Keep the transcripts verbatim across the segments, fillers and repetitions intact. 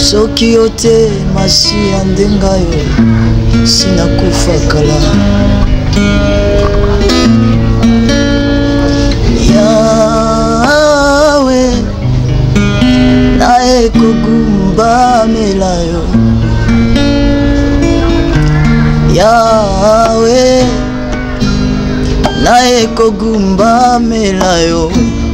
soki ote masiya ndengayo sinakufa kala yawe nae kogumba melayo yawe nae kogumba melayo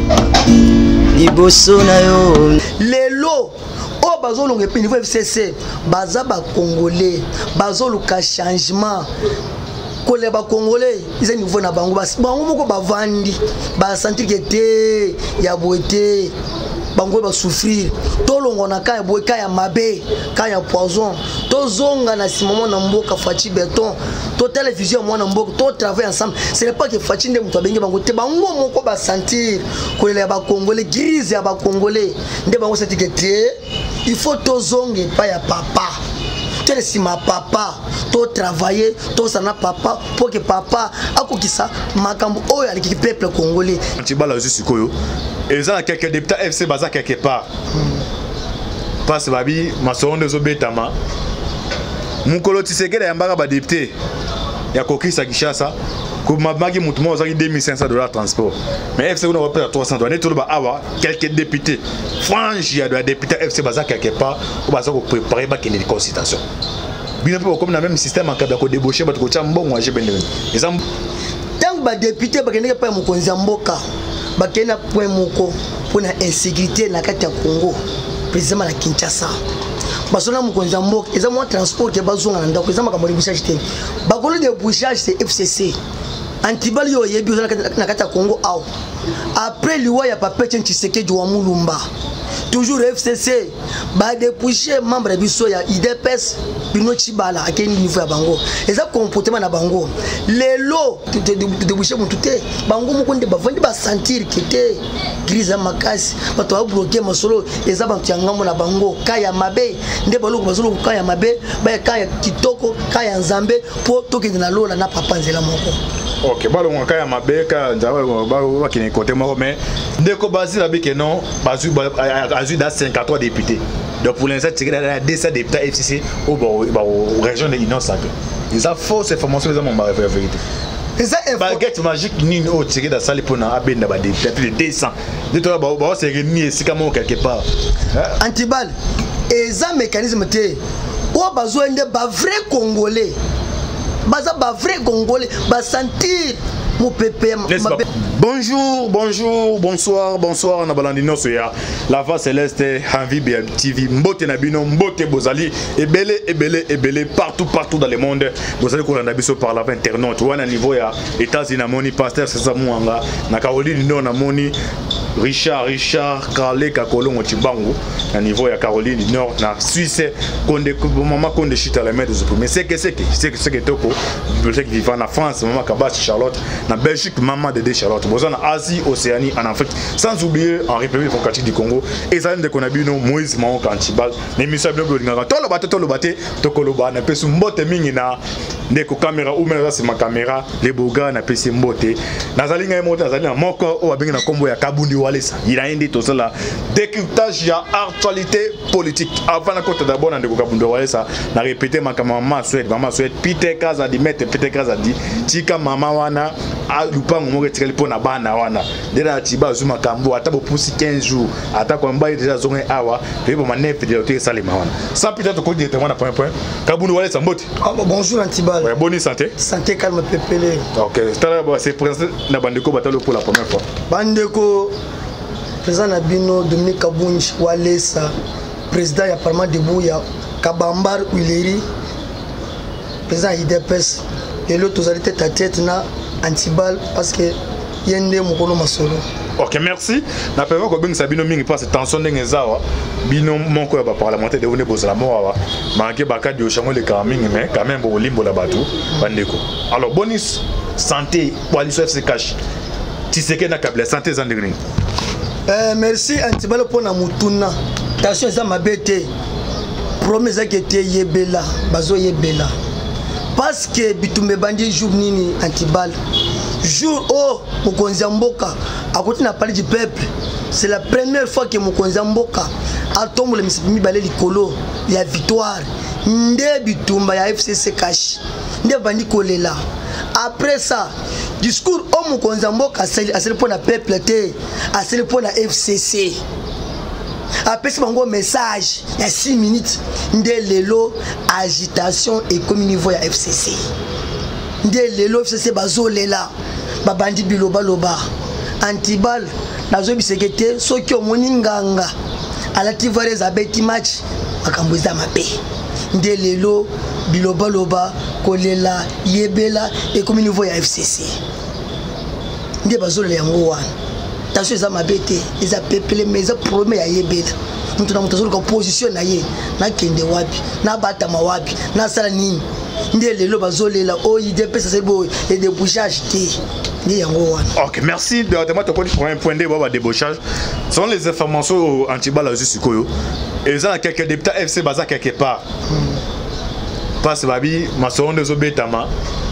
liboso na yo lelo o bazolonga pe niveau F C C baza ba congolais bazoluka changement kole ba congolais ils niveau na bango bas bango moko bavandi ba sentir que te ya boete bango ba souffrir tolongo na kaya boe kaya mabe kaya poison to zonga na simomo na mboka fachi béton to télévision moi na mboka to travailler ensemble ce n'est pas que fachi nde muto bengi bango te bango moko ba sentir kolela ba congolais grise ya ba congolais nde bango sentir que te il faut to zonge pa ya papa tel si ma papa to travailler to sana papa pour que papa akokisa makambo oyo aliki peuple congolais antibala aussi koyo et ça quelques députés F C baza quelque part passe babi masonde zo betama mukolo tisekela yambaka ba député ya kokisa Kishasa ko mabaki mutu mo zaki deux mille cinq cents dollars transport mais F C on va payer trois cents dollars net to ba awa quelques députés franche ya de député F C baza quelque part ko baza ko préparer ba kene consultation bien peu comme na même système en cas de débaucher ba ko chambo moi je bende exemple tant ba député ba kene pa mukonzi mboka ba kena point moko pour la insécurité na kati ya Congo précisément na Kinshasa basona mukonzi mboka eza mo transport ke bazonga na ndako eza makambo libouchage te bakolo de bouchage c'est F C C antibali yo yebi na kati ya Congo aw après liwa ya papa Tshisekedi wa Mulumba toujours F C C ba dépoucher membre biso ya I D P S bino chibala à quel niveau ya bango eza comportement na bango lelo de déboucher mutu te bango moko nde bavandi ba sentir que te crise makasi bato ba bloquer masolo eza bantu yangambo na bango kaya mabe nde baloko bazolo kaya mabe ba kaya kitoko kaya nzambe po toke na lola na papa nzela moko. Ok, bah le kaya mabe ka nzaba ba ba kini côté moko mais ndeko basi la bi que non bazu azu da cinquante-trois députés. Donc pour l'instant, il y a deux cents députés F C C au région de l'Innocent. Ils ont fausse information, ils ont la vérité. La baguette magique, ni au tiré dans la salle pour un abenda de deux cents. De toi, c'est réuni ici quelque part. Antibal, et ça mécanisme té. Ou besoin de vrai Congolais. Baza ba vrai Congolais, ba sentir. Bonjour, bonjour, bonsoir, bonsoir, on a balandino soya. La voix céleste, Envie B M T V, Mbote Nabino, Mbote Bozali, et belé, et belé, et belé, partout, partout dans le monde. Vous allez qu'on a biso par la internaute. Ou à niveau ya États-Unis, Moni, Pasteur, c'est ça, Mouanga, na Caroline, non, na Moni, Richard, Richard, Carlé, Kakolo, Motibango, à niveau ya Caroline du Nord, na Suisse, Konde, maman Konde chute à la main de ce premier. C'est que c'est que c'est que c'est que Toko, c'est que vivant en France, maman Kabas, Charlotte. Na Belgique, maman de Charlotte, Bozan, Asie, Océanie, en Afrique, sans oublier en République démocratique du Congo, et ça, de Konabino, Moïse, Mahon, Kantibal, les missions de Blodinga, tout le bateau, tout le bateau, Tokoloba, n'a pas su mbote mingina, Neko caméra, ou même là, c'est ma caméra, les bogas, n'a pas su mbote, Nazalinga et Mota, Nazalina, Moko, ou Abing, na combo, ya Kabundi Walesa, il a indi tout cela, décryptage, ya actualité politique, avant la côte d'abord, na Kabundi Walesa, n'a répété ma maman souhaite, maman souhaite, Peter Kaza dit, Maître Peter Kaza dit, Tika Mama Wana, a lupango mo retiré pour na bana wana dela tiba zuma kambo ata bo pousi quinze jours ata ko mbaye déjà zonge awa pe bo manef de hotel salima wana sans peut-être ko directement na point point Kabundu Wale Sambote. Bonjour Antibal. Ouais, bonne santé. Santé calme pépélé. OK, c'est président na Bandeko Batalo pour la première fois. Bandeko président Nabino Dominique Kabunji Walesa président ya parlement de Bouya Kabambar Uleri président I D P S et l'autre autorité ta tête na Antibal parce que yende mukolo masolo. OK, merci. Na peva ko bing sabino mingi passe tension ndenge zawa bino monko ya ba parlementaire de wone bozala mowa manke bakadi o chango le kamingi mais quand même bo limbo la batu bandeko. Alors bonus santé Waliso F C cash. Tiseke na kabla santé zandengring. Euh merci Antibal pour na mutuna. Tension za mabete. Promesse que te yebela bazo yebela. Parce que bitumbe bandi jour nini Antibal jour oh Mokonzi Mboka à côté n'a parlé du peuple c'est la première fois que Mokonzi Mboka atombola misipi mibale likolo ya victoire nde bitumba ya F C C Kashi nde bandi kolela. Après ça discours au mokonzi mboka asali asali pour na peuple te asali pour na F C C. Après ce bango message il y a six minutes nde lelo agitation et comme niveau ya F C C nde lelo F C C bazolela babandi biloba loba antibal nazo bisekete soki omoni nganga alati varez abeti match akambuza mabe nde lelo biloba loba kolela yebela et comme niveau ya F C C nde bazolela yango wana taso eza mabete eza pepele mais eza problème ya yebela mutu na mutu azoluka position na ye na kende wapi na batama wapi na sala nini nde lelo bazolela o idepesa sebo et débouchage te nde yango wana. Ok, merci de te mettre pour un point de baba débouchage. Selon les informations antibala juste koyo et ça quelques députés F C baza quelque part passe babi masonde zo betama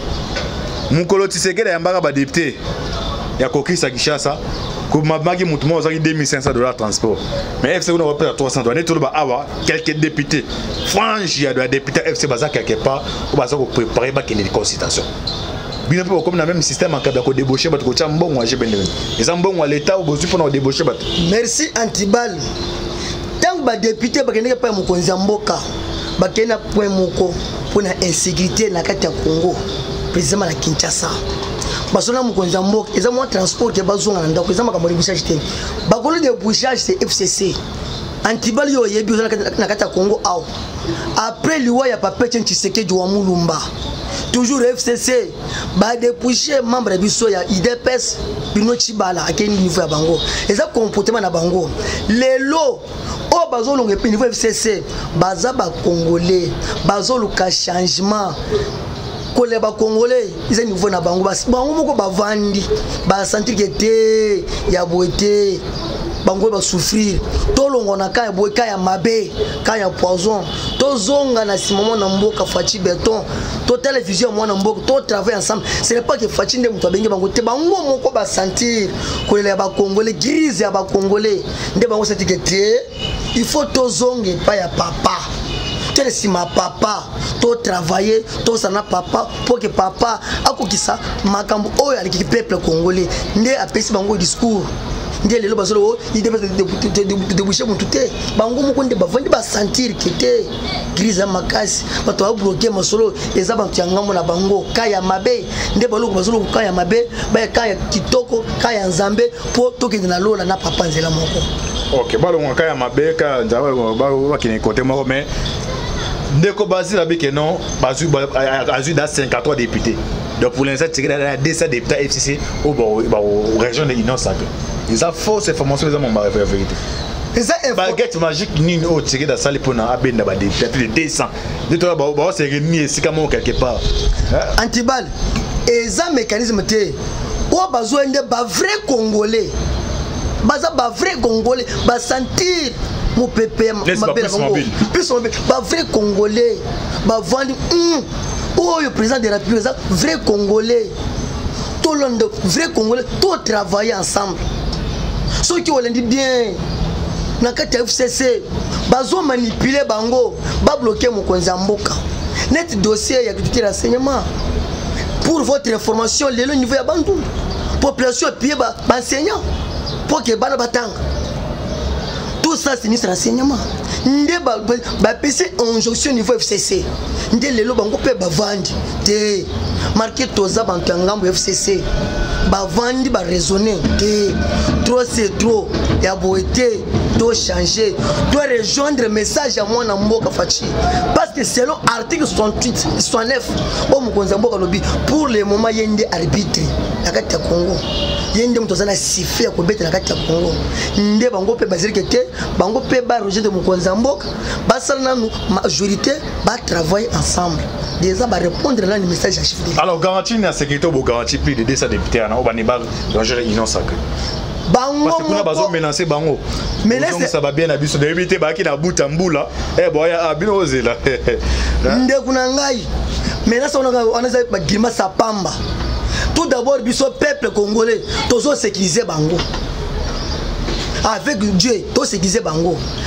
mukolo tisekela yambaka ba député ya kokisa Kishasa ko mabaki mutu mo za deux mille cinq cents dollars transport mais F C on va payer trois cents dollars tout ba awa quelques députés franche ya de député F C baza quelque part ou baza ko préparer ba kene consultation bien peu comme na même système en cas de débaucher ba ko cha mbongo aje bende et ça mbongo l'état ou bozu pour débaucher ba. Merci Antibal. Tant ba député ba kene pa mokonzi mboka ba kene point moko pour na insécurité na kati ya Congo précisément na Kinshasa. Basona mokonzi mboka eza mo transport ke bazonga na ndako eza makambo débouchage te bakolo de débouchage c'est F C C. Antibal yo yebi na kati ya Congo aw après liwa ya Papa Tshisekedi wa Mulumba toujours F C C ba dépoucher membre biso ya I D P S bino chibala akeni niveau ya bango eza comportement na bango lelo o bazolonga pe niveau F C C baza ba congolais bazoluka changement kole ba congolais ils niveau na bango bas bango moko bavandi ba sentir que te ya boete bango ba souffrir tolongo na kaya boe kaya mabe kaya poison to zonga na simomo na mboka fachi béton to télévision moi na mboka to travailler ensemble ce n'est pas que fachi nde muto bengi bango te bango moko ba sentir kolela ba congolais grise ya ba congolais nde bango sentir que te il faut to zonge pa ya papa tel si ma papa to travailler to sana papa pour que papa akokisa makambo oyo aliki peuple congolais nde apesi bango discours nde lelo bazolo il devait déboucher mon tout bango moko nde bavandi ba sentir que te grise makasi bato ba bloquer masolo eza bantu yangambo na bango kaya mabe nde baloko bazolo kaya mabe ba kaya kitoko kaya nzambe po tokende na lola na papa nzela moko. Ok, balongo kaya mabe ka nzaba ba ba kine côté moko mais ndeko bazila bike non bazu bazu da cinquante-trois députés. Donc pour l'instant il y a deux cents députés F C C au au région de Union Sacrée. Ils ont fausse information, ils ont mon vérité. C'est baguette magique ni au tiré de salle pour na abenda ba des deux cents. De toi ba ba c'est réuni ici comme quelque part. Antibal et ça mécanisme té o besoin de ba vrai congolais. Baza ba vrai congolais ba sentir mon pépé ma belle mobile. Plus mobile ba vrai congolais ba vendre oh le président de la République vrai congolais. Tout le monde vrai congolais tout travailler ensemble. Ceux qui ont dit bien, na kati F C C, bazo manipuler bango, ba bloquer mon konzamboka. Net dossier ya culture renseignement. Pour votre information, le niveau ya bandu. Population pied ba enseignant pour que bana batang. Tout ça c'est ministre renseignement. Nde ba ba P C injonction niveau F C C. Nde lelo bango pe ba vandi. Te marqué toza bantu ngambo F C C. Ba vandi ba raisonner. Te trop c'est trop. Ya boité doit changer, doit rejoindre message à moi na mboka fachi parce que selon article soixante-huit soixante-neuf au mokonza mboka lobi pour le moment yende arbitre na kati ya Congo yende mtu sana siffler ko beta na kati ya Congo nde bango pe bazirikete bango pe ba rejoindre mokonza mboka basala na majorité ba travailler ensemble déjà ba répondre là le message à chef de. Alors garantie na sécurité au garantie plus de deux cents députés na obaniba danger Union Sacrée. Bango parce que kuna bazo menacer bango menacer ça va bien abiso de éviter ba ki na buta mbula eh boya abino ozela nde kuna ngai menace on a on a ba grima sa pamba tout d'abord biso peuple congolais tozo sécuriser bango avec Dieu to sécuriser bango tant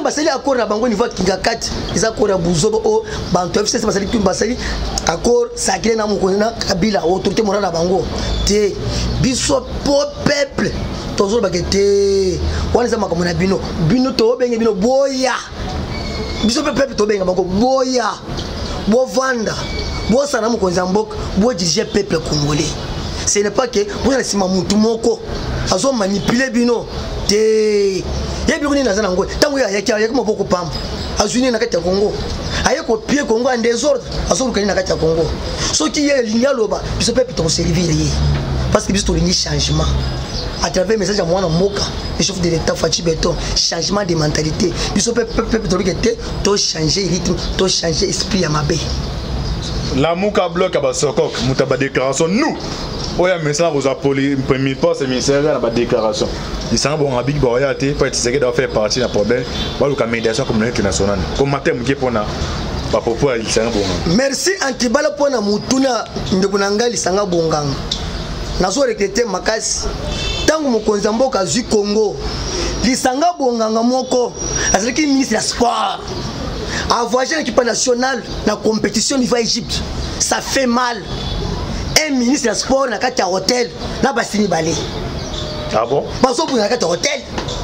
basali accord na bango niveau kinga kati ils accord ya buzobo o bantu F C C basali tumba basali accord sacré na mokonzi na Kabila autorité morale na bango te biso po peuple toujours bagete wana za makamona bino bino to benge bino boya biso peuple to benga bango boya bo vanda bo sana mokonzi mboka bo diriger peuple congolais. Ce n'est pas que vous allez se mamutu moko azo manipuler bino te yebi kuni nazana ngo tangu ya yakia yakimo boko pamba azuni na kati ya Congo ayeko pied Congo en désordre azo lukani na kati ya Congo so qui est ligne loba biso peuple to servir yi parce que biso to ni changement à travers message à moi na moka le chef de l'état Fachi Beton changement de mentalité biso peuple peuple to bikete to changer rythme to changer esprit ya mabe la muka bloc aba sokok mutaba déclaration nous oya message vous appelez premier poste ministère na ba déclaration il s'en bon habik ba oya te pas être doit faire partie d'un problème ba lu ka médiation communautaire internationale comme thème qui pona ba popo il s'en bon merci antibala pona mutuna ndekuna ngali sanga bonganga nazo recruter makasi tangu mokonza mboka zu Congo lisanga bonganga moko azalaki ministre ya sport a voyager l'équipe nationale na compétition niveau Égypte ça fait mal. Un ministre de sport na kati ya hôtel na basini balé. Ah bon? Baso pour na kati ya hôtel.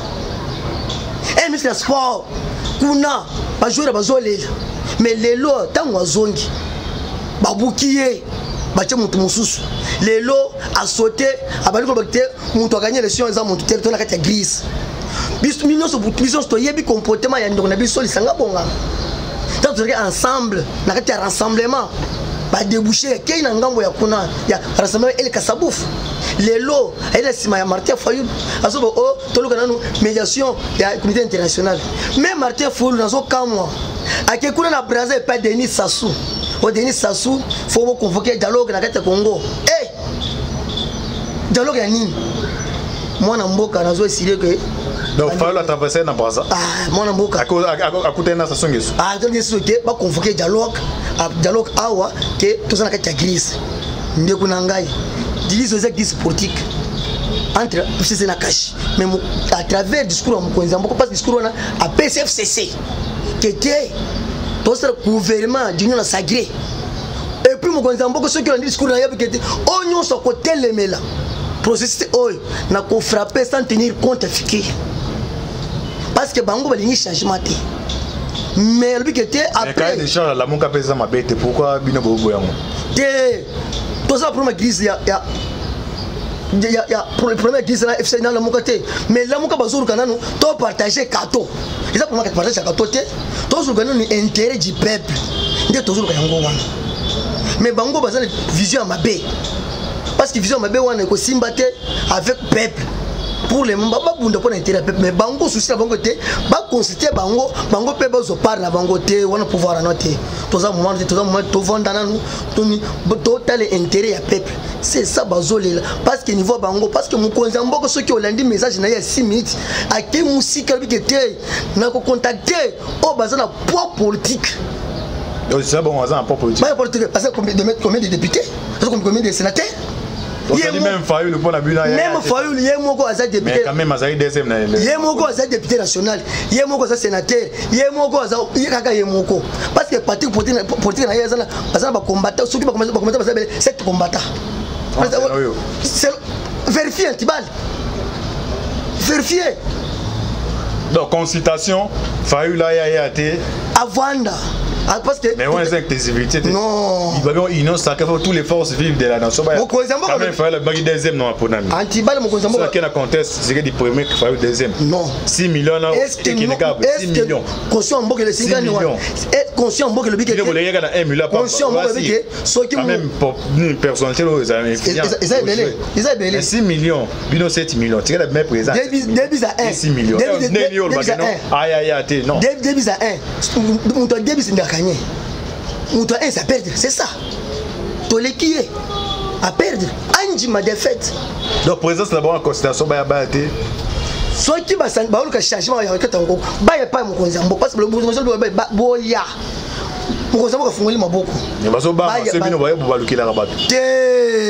Un ministre de sport kuna ba joueur bazo lela. Mais lelo tango azongi babukiye bache mutu mususu. Lelo a sauté abali ko bakte mutu a gagné l'élection za mutu territoire na kati ya Greece. Biso mino so biso to yebi comportement ya ndoko na biso lisanga bonga. Donc tu regardes ensemble na kati ya rassemblement. Ba déboucher kei na ngambo ya kuna ya rassemblement El Kasabouf lelo aile sima ya Martin Fayulu azobo o toluka nanu médiation ya communauté internationale mais Martin Fayulu nazo kamwa akekuna na Brazzaville pas Denis Sassou o Denis Sassou faut convoquer dialogue na kati ya Congo eh dialogue ya nini mwana mboka nazo essayer que donc Fayulu a traversé na Brazza ah mwana mboka akuta na Sassou Nguesso ah donc c'est que ba convoquer dialogue dialogue awa que tous na kati ya Greece ndeko na ngai disent aux actes politiques entre c'est na cash mais à travers discours mokonzi mboko parce discours na a P C F C C qui était tout ce gouvernement d'union sacrée et puis mokonzi mboko ceux qui ont dit discours na yabi qui était onyo so côté lemela processus oil na ko frapper sans tenir compte efficace parce que bango balingi changement té mais lui qui était après les gens la monka pesa ma bête pourquoi bino bobo yango té tout ça pour ma grise ya ya ya ya pour le premier grise na F C na la monka té mais la monka bazuru kananu to partager kato ils a pour moi partager kato té to sur kananu ni intérêt du peuple ndé to sur kanyango wana mais bango bazana vision ma bé parce que vision ma bé wana ko simbaté avec peuple pour les membres ba bunda pour intérêt peuple mais bango souci bango té ba consulter bango bango pe bazo parler na bango té wana pouvoir anoter tous ça moment tous ça moment to vendre na nous toni total intérêt ya peuple c'est ça bazolela parce que niveau bango parce que mokonza mboko ceux qui ont lundi message na ya six minutes a ke musika bi té na ko contacter o bazana poids politique donc c'est bon bazana poids politique pas politique parce que combien de combien de députés parce que combien de sénateurs il même Fayulu pour la buna même Fayulu yé moko aza député mais quand même aza deuxième na yé moko aza député national yé moko aza sénateur yé moko aza yé kaka yé moko parce que parti politique politique na yé azana azana ba combattant ceux qui ba combattre ba combattre ba sept combattants c'est vérifier Tibal vérifier donc consultation Fayulu ya ya té avanda parce que mais on est inclusivité non il va bien union sacrée pour tous les forces vives de la nation quand même faire le bagi deuxième non pour nami antibal mokonza mboka ça qui na conteste c'est du premier qui fait deuxième non six millions là qui n'est pas six millions conscient mboka le cinquante millions est conscient mboka le bique il voulait gagner un million conscient mboka le bique ceux qui même pour une personnalité aux amis ils a belé ils a belé six millions bino sept millions tu regardes même présent débit à un six millions débit à un aïe aïe aïe non débit à un on doit débit gagner. On doit un ça perdre, c'est ça. Toleki à perdre. Anji ma défaite. Donc présence d'abord en considération ba ba té. Soit qui va s'en ba le changement ya katango. Ba ya pas mon konzambo parce que le mouvement ba boya. Mon konzambo ka fungoli maboko. Mais baso ba c'est bino ba ba lukila rabatu. Té.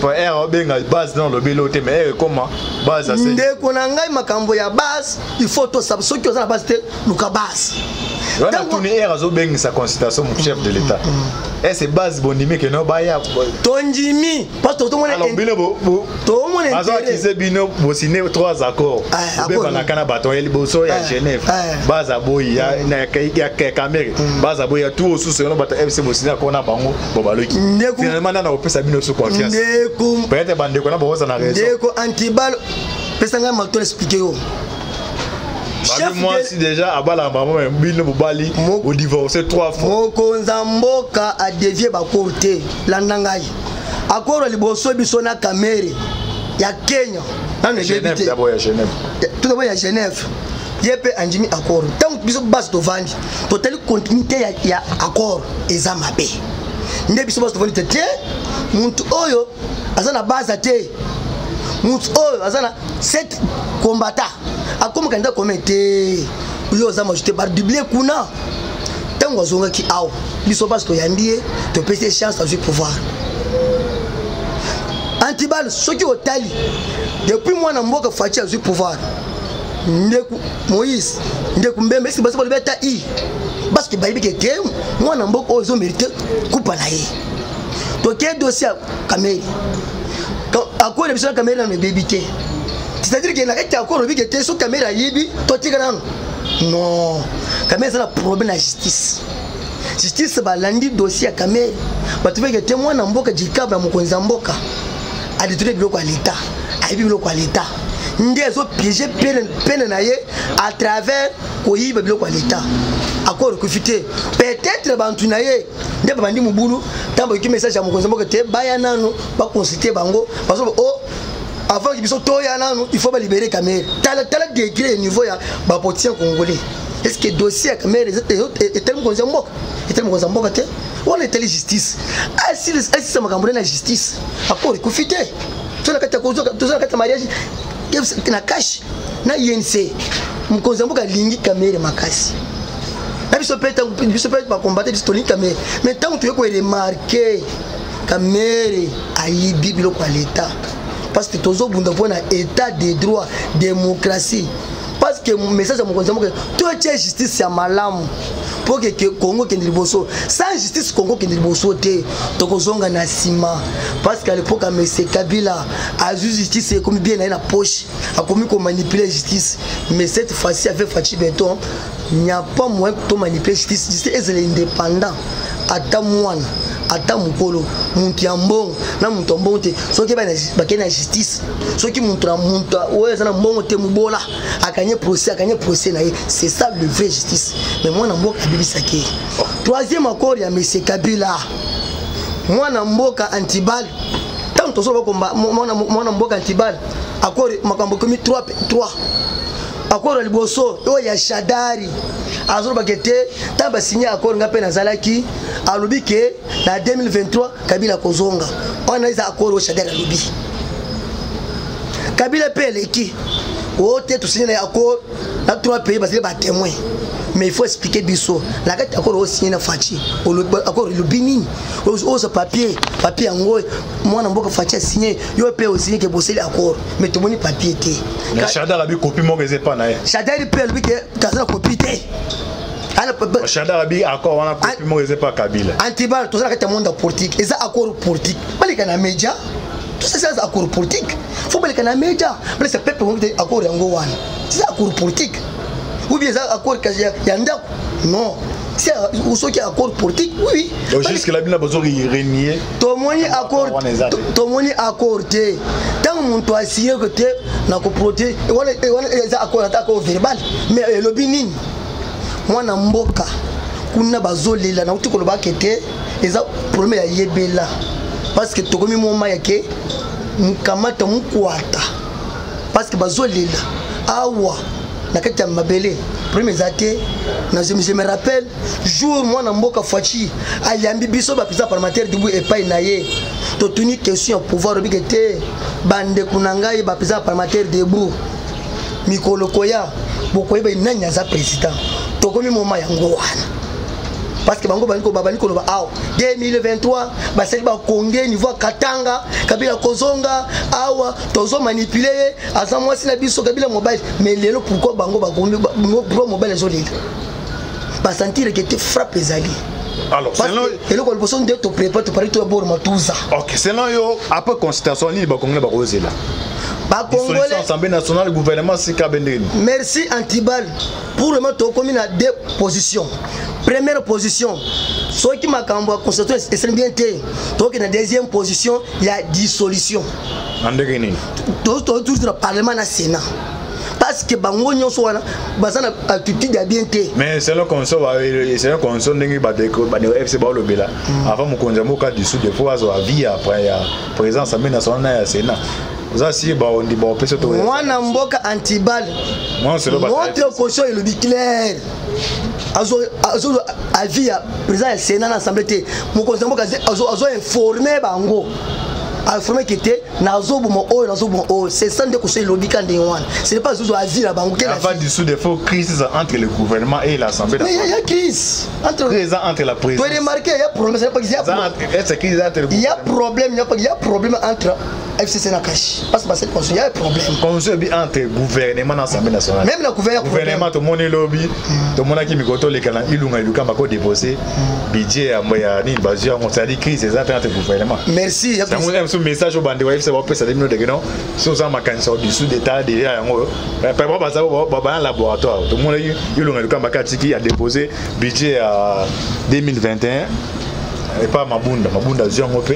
pas R benga base dans le beloté mais R comment base à ndeko na ngai makambo ya base il faut to sab soki oza na base te luka base on a tourné R azo benga sa consultation mon chef de l'état et c'est base bondimi que no baya tonjimi parce que tout le monde alors bino bo tout le monde azo akize bino bo signé trois accords be bana kana baton el boso ya Genève base aboyi ya na ya Cameroun base aboyi ya tout sous ce no bata F C bo signé ko na bango bo baloki finalement na opesa bino sous confiance ndeko peut-être bande ko na bo za na raison ndeko antibal pesa nga ma to expliquer yo chef moi si déjà abala maman bino bobali au divorcé trois fois mokonza mboka a dévier ba côté landangai akoro liboso biso na Cameroun ya Kenya na Genève d'abord ya Genève tout d'abord ya Genève yepe anjimi akoro tant biso base to vandi total continuité ya, ya akoro eza mabe nde biso base to vandi te muntu oyo azana base te muntu oyo azana sept combattants akoma kanda komete uyo za majute bar doubler kuna tango azonga ki aw biso base to yandie to pese chance à jouer pouvoir antibal soki otali depuis moi na mboka fachi à jouer pouvoir ndeku Moïse ndeku mbembe si basi bolibeta i parce que bayibi ke ke moi na mboka ozo mériter coupa na ye to ke dossier Cameroun quand à quoi les biso Cameroun na bébité c'est-à-dire que na kete akoro bi ke te so Cameroun yibi to tika nanu non Cameroun c'est un problème na justice justice ba landi dossier Cameroun ba tu que te moi na mboka jikaba mokonza mboka a détruire biloko à l'état a yibi biloko à l'état ndezo piéger peine peine na ye à travers ko yiba biloko à l'état akoro kufite peut-être bantu na ye nde bandi mubulu tambo ki message ya mokonza mboka te baya nanu ba consulter bango parce que oh avant qu'il soit toya nanu il faut ba libérer Cameroun tala tala degré niveau ya ba potien congolais est-ce que dossier Cameroun est tellement mokonza mboka est tellement mokonza mboka te on est telle justice ah si si ça makambo na justice akoro kufite tona kata ko tona kata mariage na cash na I N C mokonza mboka lingi Cameroun makasi na biso peta biso peta ba combattre biso toni Cameroun mais tant que tu ko remarquer Cameroun ayibi biloko à l'état parce que tozo bunda pona état de droit démocratie parce que message à mokonza mboka to tie justice ya malamu pour que Congo kende liboso sans justice Congo kende liboso te tokozonga na sima parce qu'à l'époque monsieur Kabila a eu justice comme bien na poche a commis qu'on manipuler justice mais cette fois-ci avec Fachi Beton il n'y a pas moyen de manipuler justice justice est indépendant ata mwana ata mukolo muntu ya mbongo na muntu mbongo te soki ba na justice soki muntu na muntu oyo za na mbongo te mubola akanye procès akanye procès na ye c'est ça le vrai justice mais moi na mboka bibisaki troisième accord ya monsieur Kabila moi na mboka antibal tant to so ba moi na mboka antibal accord makambo komi trois trois accord liboso oyo ya Shadari azoro bakete taba signé accord ngape na zalaki alobi ke na deux mille vingt-trois Kabila kozonga on a isa accord au Shadari alobi Kabila peleki o te to signé accord na trois pays parce que ba témoin mais il faut expliquer biso la carte accord au signé na Fachi accord le bini au ce papier papier ngo moi na mboka Fachi signé yo pe au signé que bosser accord mais to moni papier té na Shadari abi copie mo geze pa na ye Shadari pe lui que kaza copie té Shadari abi accord wana copie mo geze pa Kabila antibal to ça la carte monde politique et ça accord politique balika na média tout ça c'est accord politique faut balika na média mais c'est peuple ngo accord yango wana c'est accord politique ou bien ça accord yanda non c'est qui accord politique oui donc jusque là bien besoin de renier to moni accord to moni accord té tant mon to signé que té na ko protéger wala wala ça accord accord verbal mais le binin moi na mboka kuna bazolela na utiko lo bakete eza problème ya yebela parce que to komi moma yake mukamata mukwata parce que bazolela awa na kati mabele premier zate na je me rappelle jour moi na mboka Fachi ayambi biso ba président parlementaire dubu epai na ye to tuni question pouvoir obigete bande kunanga ba président parlementaire debout mikolo koya bokoyeba nanya za président to komi moma yango wana parce que bango baniko babaniko loba awa deux mille vingt-trois basali ba Congé niveau Katanga Kabila kozonga awa tozo manipuler asa mwasi na biso Kabila mobile mais lelo pourquoi bango ba pourquoi mobile zo lelo ba sentir que te frappe les alliés. Alors, selon et le colposon de te prépare te parler tout d'abord matouza. OK, selon yo après consultation ni ba Congolais ba kozela. Ba Congolais Assemblée nationale gouvernement c'est Kabendeni. Merci Antibal pour le moment to commune à deux positions. Première position, ceux qui m'a cambo constitution est bien té. Donc la deuxième position, il y a dissolution. Andegeni. Tout tout le parlement na Sénat. Parce que bango nyonso wana bazana attitude ya bien té. Mais selon konso ba selon konso ndenge ba de ba de F C ba lobela avant mo konza mo ka dissous de fois à vie après ya présence amena sona ya Sénat. Zasi ba on dit ba opesa to. Mwana mboka Antibal. Moi c'est le ba. Notre caution est le clair. Azo azo avis ya président ya Sénat na assemblée té. Mo konza mboka azo azo informer bango. Informer qui était nazo bomo o nazo bomo o c'est ça de conseil lobby quand des one ce n'est pas toujours avis la banque qui a pas dissous des faux crises entre le gouvernement et l'assemblée. Mais il y a crise entre crise entre la présidence. Tu remarquer il y a problème c'est pas qu'il y a problème. Il y a problème il y a pas il y a problème entre F C C na cash parce que cette il y a un problème conseil entre gouvernement et l'assemblée nationale. Même le gouvernement gouvernement tout le monde lobby tout le monde qui mikoto les kana ilunga iluka mako déposer budget ya moya ni bazia on ça dit crise entre gouvernement. Merci. Ce message au bandit F C va passer des minutes de non sur ça ma cancer dessous d'état derrière yango pas pas ça va ba laboratoire tout le monde il on a le kambaka qui a déposé budget à deux mille vingt et un et pas mabunda mabunda zio ngopé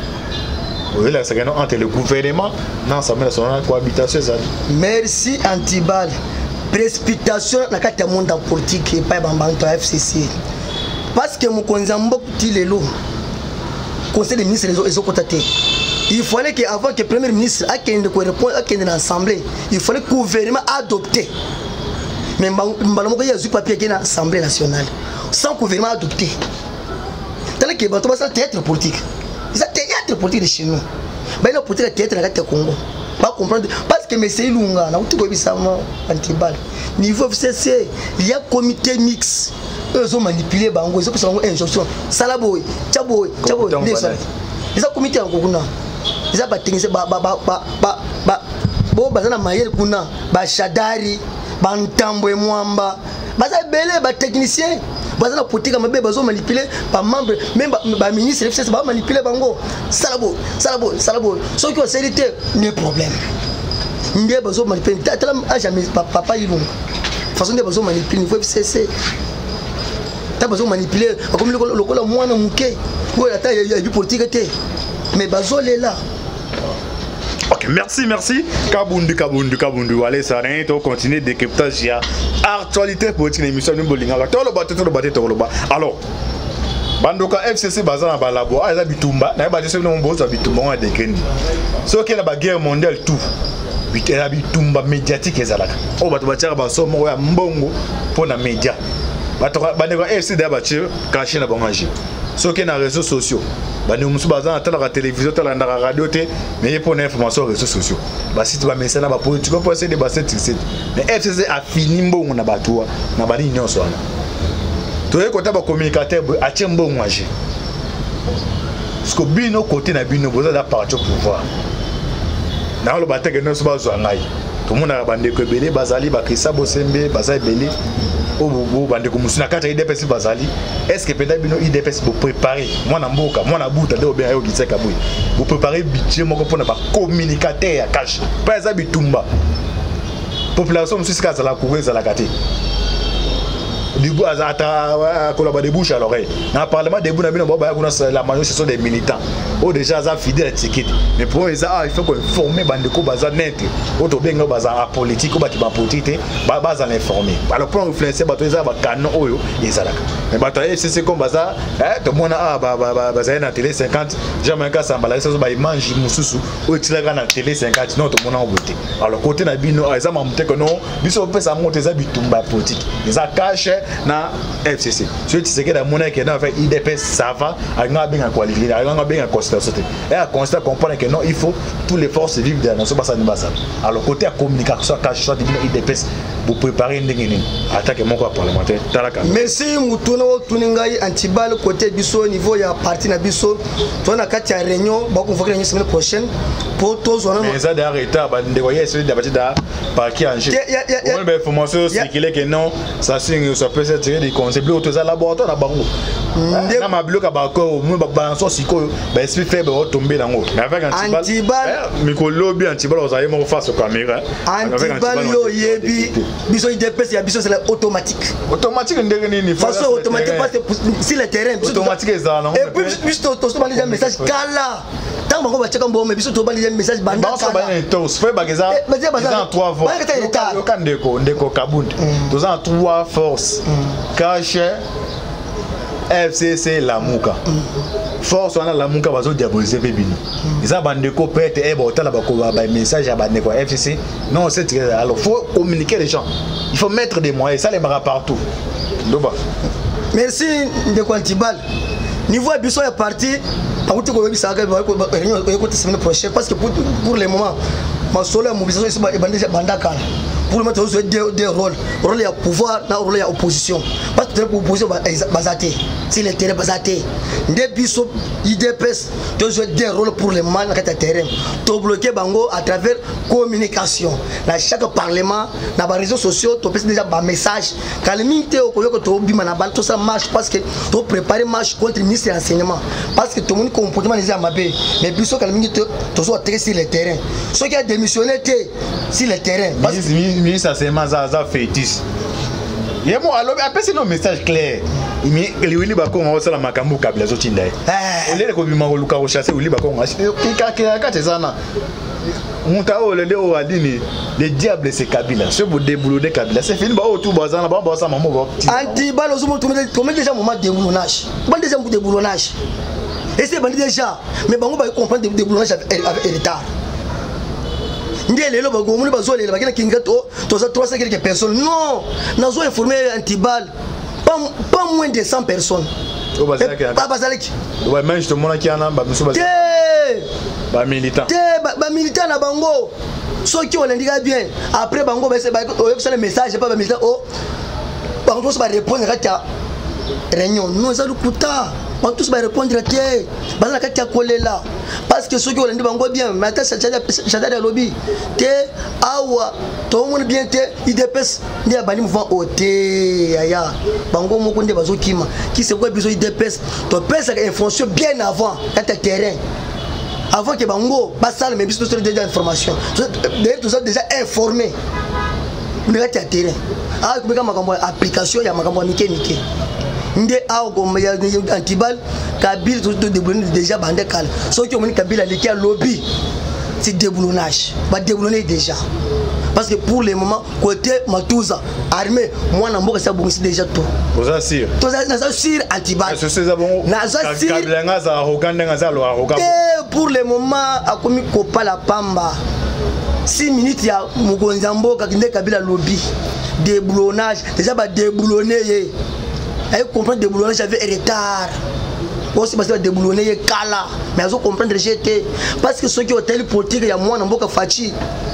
oui là c'est que entre le gouvernement non ça met son cohabitation ça. Merci Antibal précipitation na kati ya monde politique et pas bambanto F C C parce que mokonza mboku tilelo conseil des ministres les ont contacté. Il fallait que avant que le premier ministre a qu'un de répondre à qu'un l'assemblée, il fallait que le gouvernement adopte. Mais malheureusement il y a eu papier qui est dans l'Assemblée nationale sans gouvernement adopté. Dans le Québec, c'est un théâtre politique. C'est un théâtre politique de chez nous. Mais la politique théâtre dans le Congo. Pas comprendre parce que mais c'est lunga, na tout comme ça Antibal. Niveau F C C, il y a comité mixte. Eux ont manipulé bango, ils ont fait une injonction. Salaboy, tchaboy, tchaboy, ils ont comité en Koguna. Ils ont battu ba ba ba ba ba ba bo bazana mayel kuna ba shadari ba ntambo mwamba baza belé ba technicien bazana politique mabe bazo manipuler ba membre même ba ministre F C C ba manipuler bango. Salabo, salabo, salabo. Ceux qui ont sécurité, n'est problème. Ndié bazo manipuler talam a jamais papa ilunga. Façon de bazo manipuler niveau F C C. Ta bazo manipuler comme le le mwana muke ou la taille il y a du politique était mais bazo est là. OK, merci merci Kabundu Kabundu Kabundu allez ça rien to continuer décryptage ya actualité politique émission nous bolinga to lo bateau to lo bateau to lo ba alors bandoka F C C bazana ba labo a za bitumba na ba tese no mbozo bitumba on a décréné so que la guerre mondiale tout bitela bitumba médiatique ezalaka o bato batiaka ba somo ya mbongo pona média bato bandeko F C C d'aba tire caché na bangaji so que na réseaux sociaux bani musu bazana tala la télévision tala na radio te mais pour l'information réseaux sociaux ba site ba message na ba politique pour essayer de basser site mais F C C a fini mbongo na bato na bali nyonso wana to e kota ba communicateur a tie mbongo aje parce que bino côté na bino boza da parti au pouvoir na lo bateke no so bazwa ngai to mona bandeko belé bazali ba Krista Bosembe bazali belé o bo bandeko musuna kata I D P S bazali est-ce que peut-être bino I D P S pour préparer moi na mboka moi na buta de obia yo gitseka boy vous préparer budget moko pona ba communicateur ya cash pas ça bitumba population musu kaza la kuweza la kate du coup à collaborer de bouche à l'oreille dans le parlement des bounabi la majorité ce sont des militants oh déjà ça fidèle étiquette mais pour eux ça il faut qu'on former bandeko baza net auto benga baza politique ou ba politique baza l'informer alors pour influencer bato ça ba canon oyo ezalaka mais bato F C C comme baza eh to mona ah ba ba baza na télé cinquante jamais ka sambala ça ba image mususu o tilaka na télé cinquante non to mona oboté alors côté na bino ça m'a monté que non biso peut ça monter ça bitumba politique les a caché na F C C ceux qui se que la monnaie qui est dans fait I D P S ça va a bien qualifié a bien constaté et à constater comprendre que non il faut tous les forces vives de la nation pas ça ne basa alors côté à communication cache soit I D P S vous préparez une attaque mon corps parlementaire. Merci Moutouna Tuningai Antibal côté biso niveau ya parti na biso. Toi na kati ya réunion ba convoquer la semaine prochaine pour tous on a. Mais ça d'arrêter ba ndévoyer celui d'abati da parquet en jeu. On a information circuler que non ça signe ça peut être des conseils plus autour laboratoire na bango. Na ma bloc ba ko mu ba balanço siko ba esprit faible va tomber dans haut. Mais avec Antibal Mikolo bi Antibal vous allez me face aux caméras. Antibal yo yebi biso I D P S ya biso c'est automatique. Automatique ndenge nini façon automatique parce que si le terrain automatique ça non. Et puis biso to to bali un message kala. Tant bango ba cheka mbo mais biso to bali un message banda kala. Ba ba to fait bageza. Ils ont trois forces. Ba ndeko ndeko kabund. Ils ont trois forces. Cache F C C Lamuka. Force on a Lamuka bazo diaboliser bebini. Ils ont bandeko peut-être et botala ba ko ba message à bandeko F C C. Non, c'est très alors faut communiquer les gens. Il faut mettre des moyens, ça les marra partout. Doba. Merci Ndeko Antibal. Niveau biso est parti. Par contre, ko bisa ga ba ko réunion ko semaine prochaine parce que pour pour le moment ma solo mobilisation ici ba bandé bandaka. Pour le mettre jouer deux deux rôles, rôle ya pouvoir na rôle ya opposition. Parce que l'opposition bazaté, si le terrain bazaté. Ndé biso I D P S to jouer deux rôles pour le moment na terrain. To bloquer bango à travers communication. Dans chaque parlement, dans les réseaux sociaux, to pèse déjà ba message. Quand le minute au ko to bima na bal to ça marche parce que to préparer marche contre le ministre de l'enseignement. Parce que tout le monde comportement les amabé. Mais biso quand le minute to soit très sur le terrain. Ceux qui a démissionné sur le terrain. Ministre enseignement ça ça fétiche. Il y a moi alors après c'est un message clair. Mais les Willy Bako on va la makambu kabla zote ndai. On les ko bima ko luka ko chasser Willy Bako on ka ka ka tezana. Montao le o adini le diable c'est Kabila. Ce vous déboulonner Kabila c'est fini ba autour bazana ba ba ça maman ba. Antibal ozumo tomé déjà moment déboulonnage. Bon déjà déboulonnage. Et c'est bandit déjà mais bango ba comprendre déboulonnage avec retard. Ndélé lo bago muni bazo lele bakina kinga to to ça trois cents quelques personnes non nazo informer Antibal pas pas moins de cent personnes pas bazaleki ouais mais justement qui en a ba miso ba ba militant ba ba militant na bango ceux qui on indique bien après bango ba c'est ba le message pas ba militant oh bango ça va répondre à réunion non ça le kuta on tous va répondre à tie bana katia kolela parce que ceux qui ont dit bango bien mais attends chada de lobby te awa to mon bien te I D P S ni abani mouvement oté aya bango moko nde bazo kima qui c'est quoi besoin I D P S to pesa information bien avant quand terrain avant que bango basale mais biso déjà information d'ailleurs tout ça déjà informé on est à terrain ah comme makambo application ya makambo mike mike ndé ao comme ya Antibal Kabila tout déboulonné déjà bandé kala ceux qui ont mis Kabila les qui a lobby c'est déboulonnage va déboulonner déjà parce que pour le moment côté Matouza armée moi na mboka ça bon c'est déjà tout vous assure tout ça ça sur Antibal c'est ça bon na ça sur Kabila ngaza arrogant ngaza lo arrogant pour le moment a commis kopa la pamba six minutes ya mugonza mboka ndé Kabila lobby déboulonnage déjà va déboulonner elle comprend déboulonner j'avais retard aussi parce que déboulonner kala mais elle comprendre j'étais parce que ceux qui ont tel politique il y a moi Namboka Fachi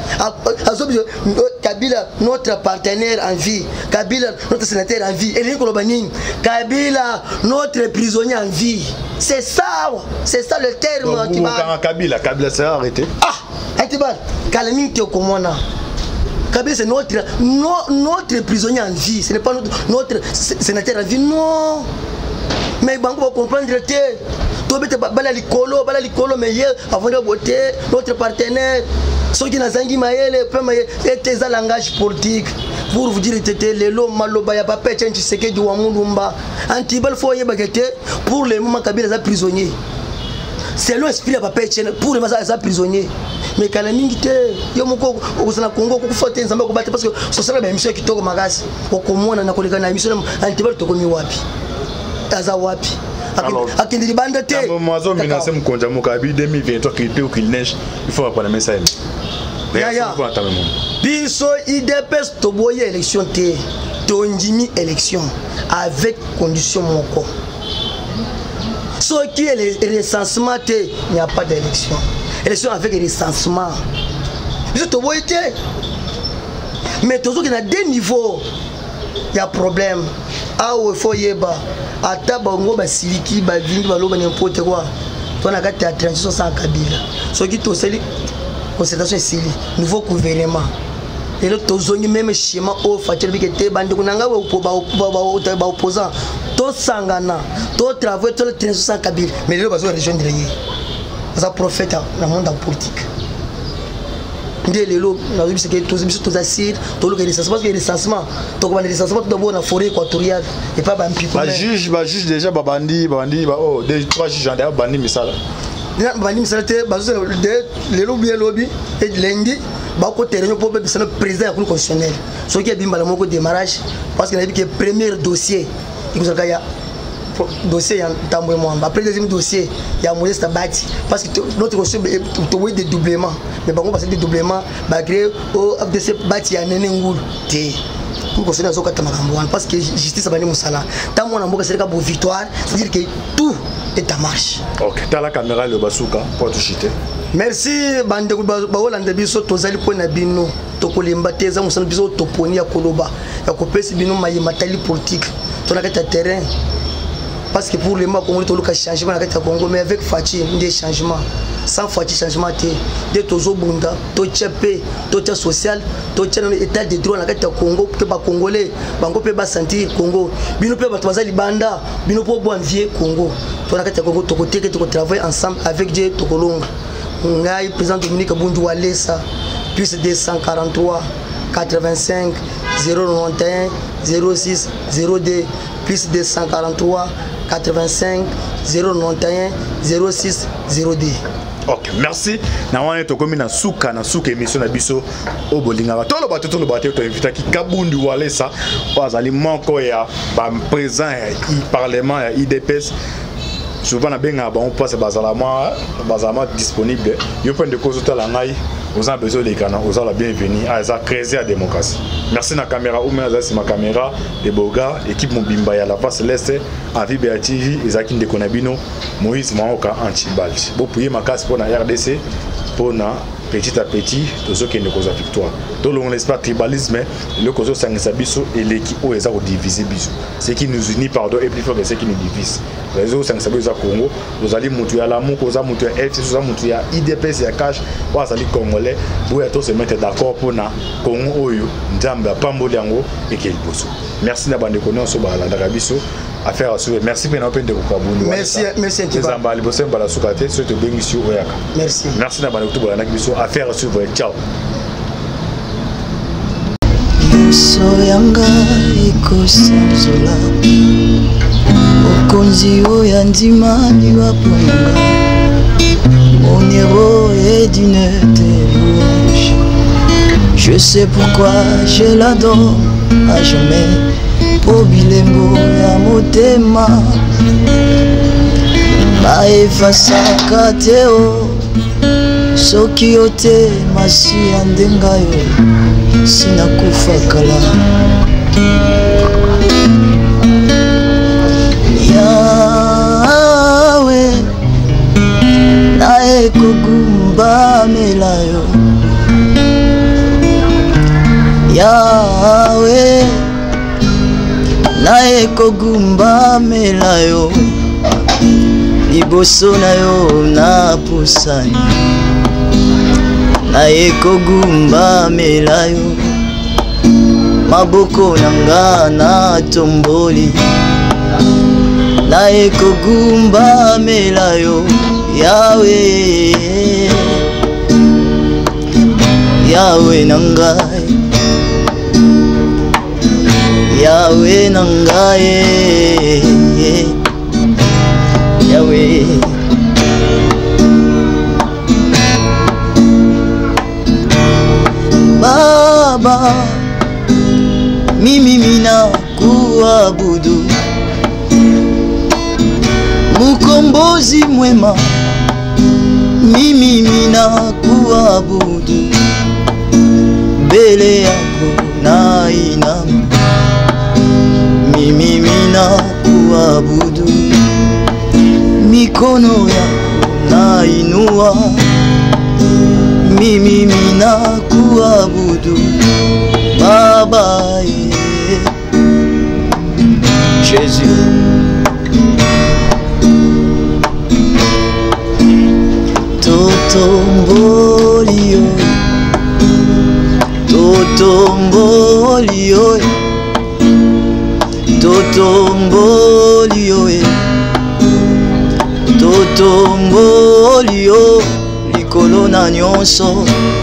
Kabila notre partenaire en vie Kabila notre sénateur en vie et les Kolobanine Kabila notre prisonnier en vie c'est ça c'est ça le terme qui va Kabila Kabila s'est arrêté ah Antibal Kalamine qui est comme moi Kabila c'est notre, no, notre prisonnier en vie, ce n'est pas notre, notre sénateur en vie, non. Mais bango va comprendre que tu bete bala likolo, bala likolo mais hier avant de voter notre partenaire, ceux qui n'azangi maele, peu maele, c'est un langage politique. Pour vous dire que les lots maloba ya pas pète tu sais que du wamulumba. Antibal faut y bagete pour le moment Kabila est prisonnier. C'est l'esprit ya pas pète pour le moment ça prisonnier. Mais quand la mingite yo moko osana Congo ko fote nzamba ko battre parce que so sala ba émission kitoko magasi ko komona na koleka na émission Antibal to komi wapi aza wapi akindi banda te mazo menacer mkonja mokabi deux mille vingt-trois qu'il peut ou qu'il neige il faut apprendre mais ça ya ya biso I D P S to boye élection te to ndimi élection avec condition moko ce qui est le recensement te il n'y a pas d'élection élection avec recensement. Je te vois été. mais toujours qu'il y a deux niveaux. Il y a problème. Ah, il faut y aller. Ata bango ba siliki ba vingi ba loba n'importe quoi. Toi na kati ya transition sans Kabila. Ce qui toseli concertation sili nouveau gouvernement. Et le tozongi même schéma au fatel bi kete bande kunanga ba ba ba ba opposant. To sangana, to travailler to transition sans Kabila. Mais le bazo rejoindre yé. Ça prophète dans le monde politique. Ndélé lo na biso ke tous biso tous assir to lo ke recensement parce que recensement to ko ba recensement to bo na forêt équatoriale et pas ba mpiko ba juge ba juge déjà ba bandi ba bandi ba oh deux trois juges en bandi misala na bandi misala te ba zo de le lobby lobby et lundi ba ko terrain pour be le président du constitutionnel so qui bimba la moko démarrage parce que na bi que premier dossier il nous a ya dossier ya tambo mo après deuxième dossier ya Modeste Bati parce que notre dossier to oui dédoublement mais bango passer dédoublement ba créer au F D C Bati ya nene ngulu té pour considérer ça comme makambo parce que justice bani musala tant mon amboka c'est ka bo victoire c'est dire que tout est en marche. OK, t'as la caméra le basuka pour tout chiter. Merci bande ba Hollande biso tozali pona bino to kolemba teza musana biso toponi ya koloba ya kopesi bino mayi matali politique to na kata terrain. Parce que pour les mois Congolais, tout le changement dans le Congo, mais avec Fatih, des changements. Sans Fatih, changement, des tozo bunda, tout tchépé, tout social, tout état de droit dans le Congo, que les Congolais, bango peut pas sentir Congo, bino peut pas travailler banda, bino peut pas vieux Congo. Tout le Congo, tout côté que tu travailles ensemble avec Dieu, tout Colonga. On a eu président Dominique Bundu Walesa, plus deux cent quarante-trois, quatre-vingt-cinq, zéro quatre-vingt-onze, zéro six, zéro deux, plus deux cent quarante-trois, quatre-vingt-cinq, zéro quatre-vingt-onze, zéro six, zéro deux. OK, merci. Na wana to komi na suka na suka émission na biso o bolinga ba tolo ba tolo ba to invita ki Kabundu Walesa bazali moko ya ba président ya parlement ya I D P S. Souvent na benga ba on passe bazala ma bazama disponible. Yo point de cause la ngai vous avez besoin de l'écran, vous avez la bienvenue à ça créer la démocratie. Merci na caméra ou mais c'est ma caméra de Boga équipe Mobimba ya la face l'est à V B A T V et Zakin de Konabino Moïse Maoka Antibalti. Bon pour ma casse pour na R D C pour na petit à petit tous ceux qui ne causent victoire. Tout le monde espère tribalisme le cause sang sabiso et l'équipe au eza diviser biso. Ce qui nous unit pardon et plus fort que ce qui nous divise. Les autres sang sabiso Congo, nous allons monter à l'amour, nous allons monter à F C, nous allons monter à I D P S et à cash, nous allons congolais pour être se mettre d'accord pour na Congo oyo, Nzamba pamboli yango et qu'il bosso. Merci na bande kono so ba la biso. Affaire à sauver. Merci pour notre de Kabundu. Merci, merci. Merci. Merci d'avoir été là. Affaire à suivre. Ciao. Soyanga ikosanzola Okonzi oyandima niwaponga Mon héros est d'une louange. Je sais pourquoi je l'adore à jamais. Obilembo ya motema baefasaka teo soki yo te masi ya ndenga yo sinakufa kala yawe naye kogumba mela yo yawe naye kogumba mela yo liboso na yo na pusani naye kogumba mela yo maboko nanga na tomboli naye kogumba mela yo yawe yawe nangai Yahweh nangaye Yahweh Baba mimi mina kuabudu Mukombozi mwema mimi mina kuabudu Bele yako na inamu Mimi mina kuabudu mikono yako na inua Mimi mina kuabudu Baba, Jésus. Totombolio, Totombolio, Totombolio, Totombolio, likolo na nyonso,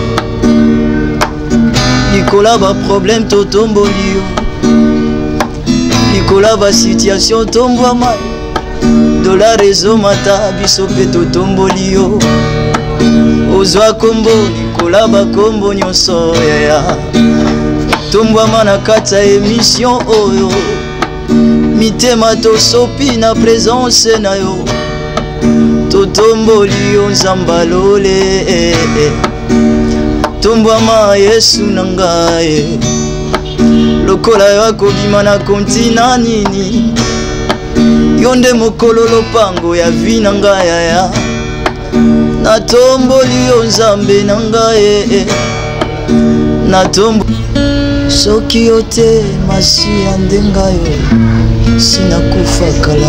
likola ba problème totombolio, likola ba situation tombwama, dola rezo mata biso pe totombolio, ozwa kombo likola ba kombo nyonso ya tombwama na kati ya émission oyo, mitema tosopi na présence na yo, totomboli yo nzamba lole, tombwama Yesu na ngai, lokola yo akobima na kontina nini, yo nde mokolo lopango ya vi na ngai ya, natomboli yo nzambe na ngai, natombo soki yo te masiya nde ngai yo sinakufa kala.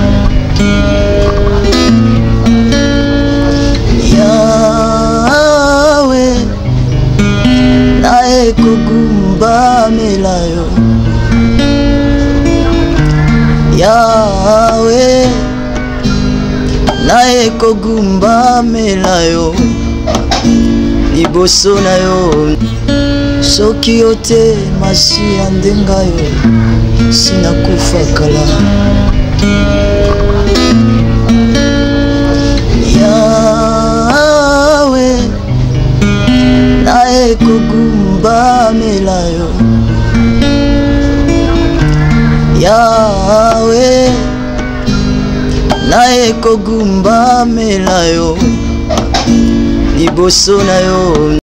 Yawe naye kogumbamela yo, Yawe naye kogumbamela yo, liboso na yo soki yo te masiya nde ngai yo sinakufa kala. Yawe naye kogumbamela yo, Yawe naye kogumbamela yo, liboso na yo